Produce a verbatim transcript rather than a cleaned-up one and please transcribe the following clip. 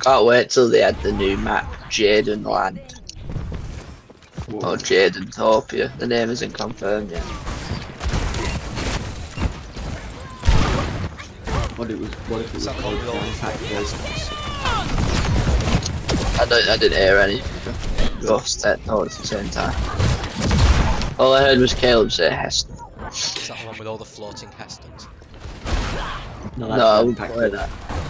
Can't wait till they add the new map, Jayden Land. Or Jayden Topia. The name isn't confirmed yet. What it was? What if it was called Café? I don't. I didn't hear anything. Both said no at the same time. All I heard was Caleb say Heston. Is that the one with all the floating Hestons? No, No, I wouldn't play that.